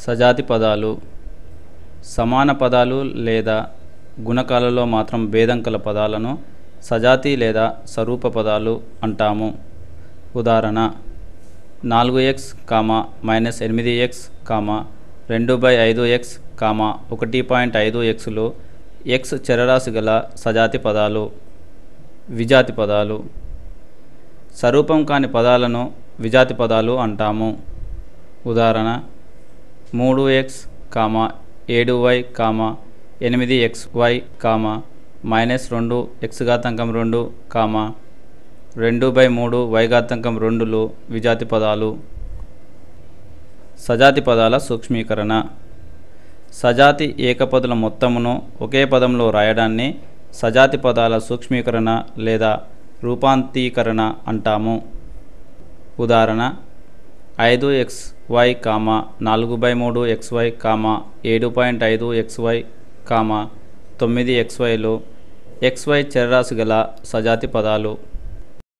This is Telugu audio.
సజాతి పదాలు సమాన పదాలు లేదా గుణకాలలో మాత్రం భేదం కల పదాలను సజాతి లేదా సరూప పదాలు అంటాము. ఉదాహరణ 4x, -8x, 2/5x, 1.5xలు x చరరాశి గల సజాతి పదాలు. విజాతి పదాలు సరూపం కాని పదాలను విజాతి పదాలు అంటాము. ఉదాహరణ 3x, 7y, 8xy, -2x⁻2, 2/3y⁻2లు విజాతి పదాలు. సజాతి పదాల సూక్ష్మీకరణ సజాతి ఏకపదుల మొత్తమును ఒకే పదంలో రాయడాన్ని సజాతి పదాల సూక్ష్మీకరణ లేదా రూపాంతీకరణ అంటాము. ఉదాహరణ 5xy, 4/3xy, 7.5xy, 9xyలు xy చరరాశి గల సజాతి పదాలు.